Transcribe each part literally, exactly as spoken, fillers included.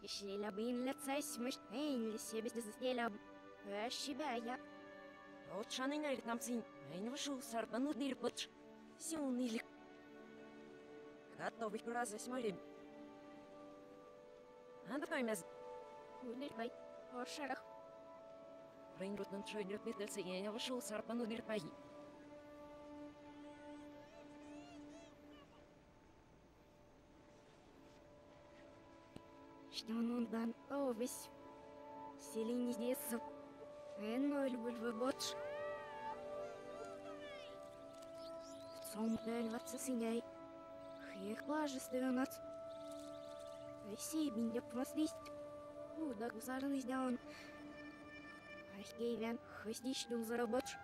Ищеля бин лицась мышь, эйн себе сделя. Себя я. Вот шаны нарит нам цин, эйн вышел сарбану дырпотш. Силный лик. Готовый к разу смотрим. А давай мяс. Удырбай. О шарах. Рейнрут нам шойдер питерса, я вышел сарбану дырпай. Что он дан овесь. Селине здесь. Энно любовь выботш. Сом дальваться синяй. Хех блажественность. Россия меня помослись. Удак зарный сделан. Ахгейвен хостичную заработш.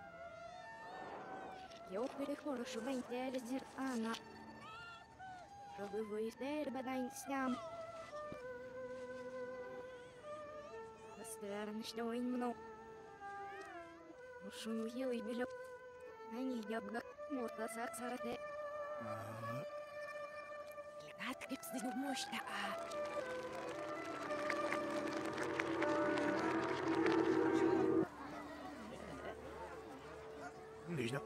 Я перехожу, чтобы интересер она. Чтобы вы издали бадань сням. Постоянно что им много. Уж он уел и белек. Они ябга. Морда саксарате. Легат гипсный мощно, а... Нижня.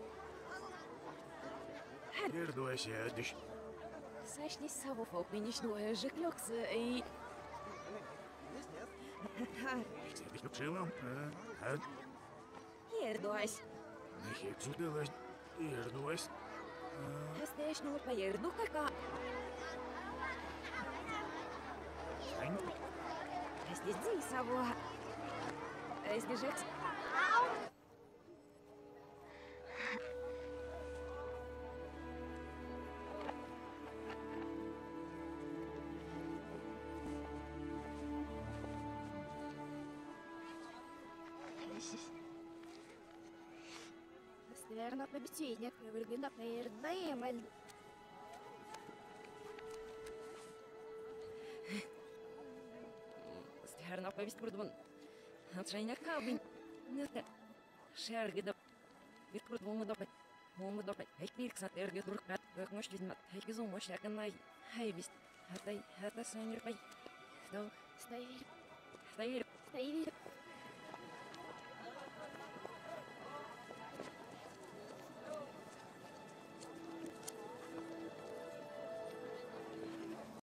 Вердуйся, дышь. Сашни совов опинишную жиклёкса и... Тебе ключилом, а? Ердуась. Нахер судилась. Вердуйся. Остаешнего поерду кака. Ань. Раздези сова. Раздержать. Наверное, победить, выгода поердаем. Стерна повесть продван. Отшайня кабин. Нета. Шергида. Вид продван мудопать. Мудопать. Хайпирк сатер гетрукат. Как мощь визмат. Хайкизу мощь яканай. Хайбист. Хатай. Хата санерпай. Что? Стоит. Стоит. Стоит.